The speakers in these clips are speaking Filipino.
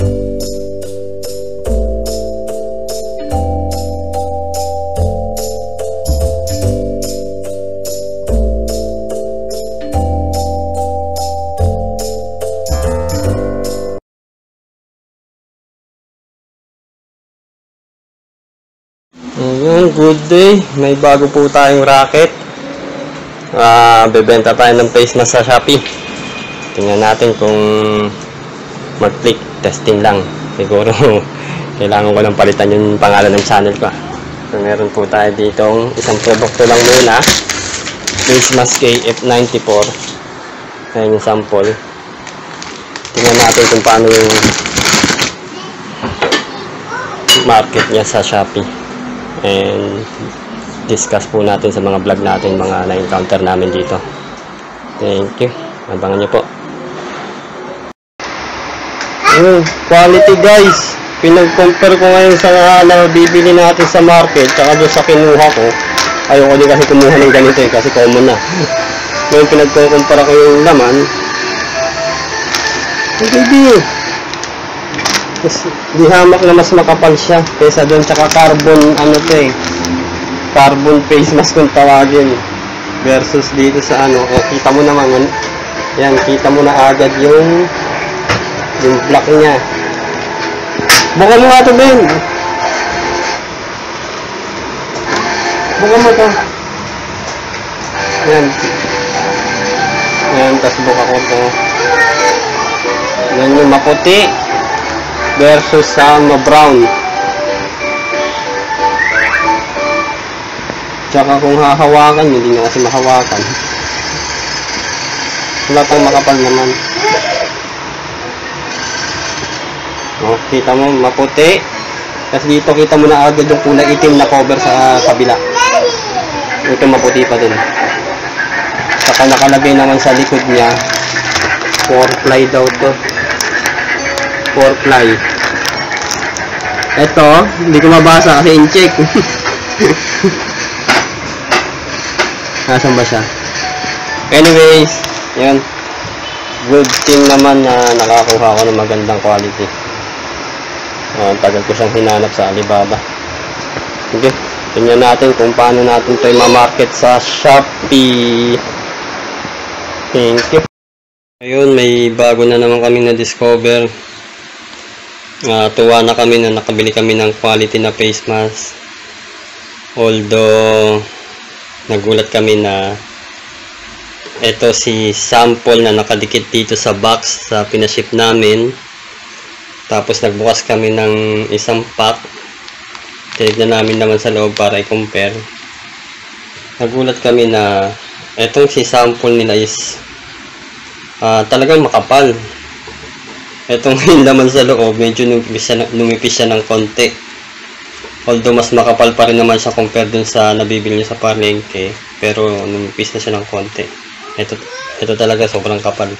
Ayun, good day. May bago po tayong racket. Bebenta tayo ng face mask sa Shopee. Tingnan natin kung mag-click. Testing lang. Siguro kailangan ko lang palitan yung pangalan ng channel ko. So, meron po tayo ditong isang produkto lang muna. Face mask KF94. Ayan yung sample. Tingnan natin kung paano yung market niya sa Shopee. And discuss po natin sa mga vlog natin, mga na-encounter namin dito. Thank you. Abangan nyo po. Quality guys. Pinag-compare ko ngayon sa bibili natin sa market tsaka doon sa kinuha ko. Ayoko din kasi kumuha ng ganito kasi common na. Ngayon pinag-compare ko yung laman. Hindi. Di hamak na mas makapal siya kaysa doon, tsaka carbon carbon face mask kung tawagin versus dito sa kita mo naman yan, kita mo na agad yung black niya. Buka mo nga ito, Ben. Buka mo ito. Yan, tas buka ko ito. Yan yung maputi versus sa brown. Tsaka kung hahawakan, hindi na kasi mahawakan. Wala pang makapal naman. O, kita mo, maputi. Kasi dito kita mo na agad yung kulay itim na cover sa kabila. Ito maputi pa din. Tsaka nakalagay naman sa likod niya 4-ply daw to. 4-ply. Ito, hindi ko mabasa kasi in-check. Nasaan ba siya? Anyways, yun. Good thing naman na nakakuha ko ng magandang quality. Tagal ko siyang hinanap sa Alibaba. Okay, tingnan natin kung paano natin ito i-market sa Shopee. Thank you. Ayun, may bago na naman kami na-discover. Tuwa na kami na nakabili kami ng quality na face mask. Although nagulat kami na ito si sample na nakadikit dito sa box sa pinaship namin. Tapos nagbukas kami ng isang pack. Tinignan namin naman sa loob para i-compare. Nagulat kami na itong si sample nila is talagang makapal. Itong laman sa loob, medyo numipis siya ng konti. Although mas makapal pa rin naman siya compare dun sa nabibili niya sa palengke, pero numipis na siya ng konti. Ito talaga sobrang kapal.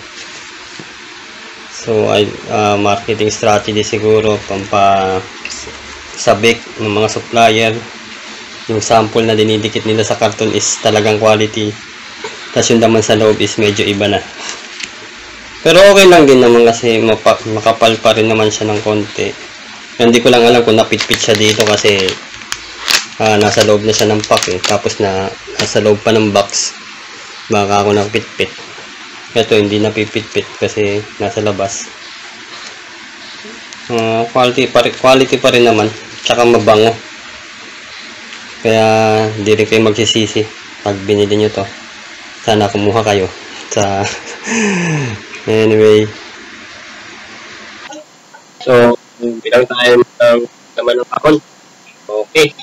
So marketing strategy siguro pampasabik ng mga supplier. Yung sample na dinidikit nila sa karton is talagang quality. Tapos yung laman sa loob is medyo iba na. Pero okay lang din naman kasi makapal pa rin naman siya ng konti. Hindi ko lang alam kung napitpit siya dito kasi nasa loob na siya ng pack Tapos nasa loob pa ng box. Baka ako napitpit. Ito hindi napipitpit kasi nasa labas. Quality pa rin naman. Tsaka mabango. Kaya hindi rin kayo magsisisi pag binili nyo to. Sana kumuha kayo sa anyway, so bilang tayo naman ng akon. Okay.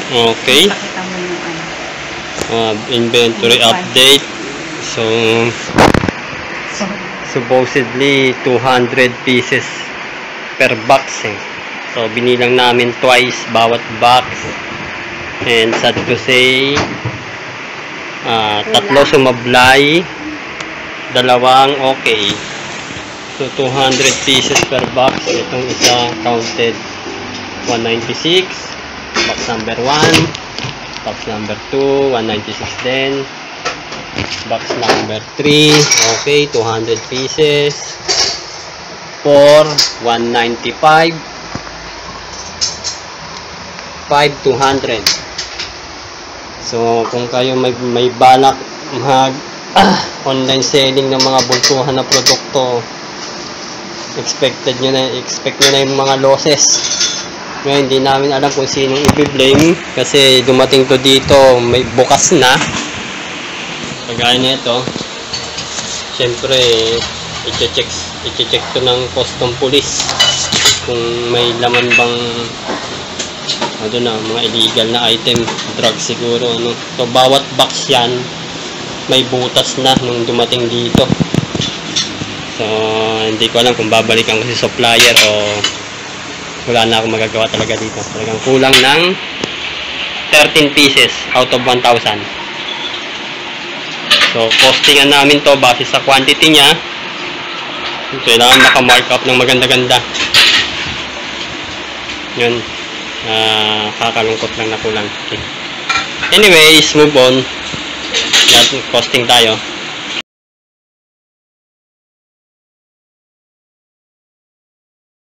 Okay. Pakita mo yung ano. Inventory update. So, supposedly 200 pieces per box eh. So, binilang namin twice bawat box. And sad to say, tatlo sumablay, dalawang okay. So, 200 pieces per box. Itong isa counted 196. Box number 1. Box number 2, 196 din. Box number 3, okay, 200 pieces. 4, 195. 5, 200. So, kung kayo may balak mag online selling ng mga bultuhan na produkto, expect nyo na yung mga losses. Ngayon, hindi namin alam kung sinong i-blame kasi dumating to dito, may bukas na. Kagaya na ito, syempre, i-check to ng custom police kung may laman bang mga illegal na item, drugs siguro. Ano. So, bawat box yan, may butas na nung dumating dito. So, hindi ko alam kung babalikan ko si supplier o wala na akong magagawa talaga dito. Talagang kulang ng 13 pieces out of 1,000. So, costingan namin to base sa quantity niya. Kailangan naka-mark up ng maganda-ganda. Yun. Kakalungkot lang na kulang. Okay. Anyways, move on. Costing tayo.